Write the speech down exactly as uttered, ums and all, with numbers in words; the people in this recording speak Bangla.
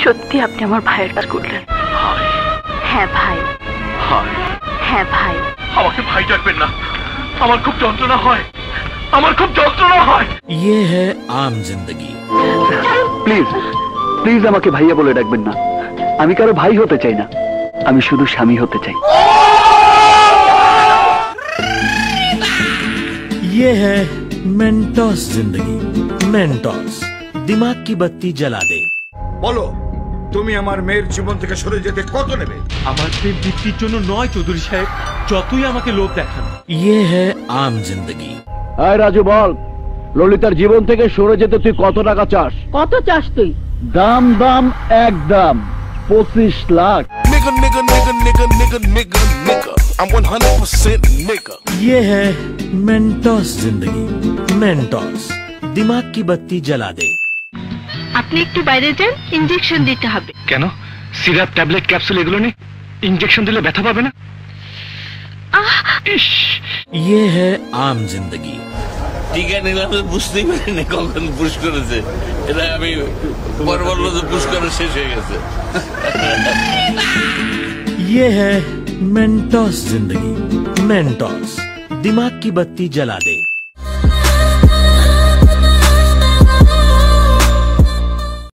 সত্যি আপনি আমার ভাইয়ের কাজ করলেন। হ্যাঁ ভাই, হ্যাঁ ভাই। আমাকে ভাই ডাকবেন না, আমার খুব যন্ত্রণা হয়, আমার খুব যন্ত্রণা হয়। ये है आम जिंदगी। প্লিজ প্লিজ আমাকে ভাইয়া বলে ডাকবেন না। আমি কারো ভাই হতে চাই না, আমি শুধু স্বামী হতে চাই। ये है मेंटोस जिंदगी। मेंटोस दिमाग की बत्ती जला दे। বলো, তুমি আমার মেয়ের জীবন থেকে সরে যেতে কত নেবে? আমার প্রেম বৃত্তির জন্য নয় চৌধুরী সাহেব, যতই আমাকে লোভ দেখান। ये है आम जिंदगी। আয় রাজু বল, ললিতার জীবন থেকে সরে যেতে তুই কত টাকা চাস? কত চাস তুই? দাম দাম একদম পঁচিশ lakh. Nigga, nigga, nigga, nigga, nigga, nigga, nigga. I'm one hundred percent nigga. ये है मेंटोस जिंदगी। मेंटोस दिमाग की बत्ती जला दे। আপনি একটু বাইরে যান, ইনজেকশন দিতে হবে। কেন? সিরাপ, ট্যাবলেট, ক্যাপসুল এগুলো নেই? ইনজেকশন দিলে ব্যথা পাবে না? ইস, ये है आम जिंदगी। টিকা নিলাম বুঝতেই পারিনি কখন পুশ করেছে। এটা আমি পরে বললো যে পুশ করা শেষ হয়ে গেছে। ये है मेंटोस जिंदगी। मेंटोस दिमाग की बत्ती जला दे।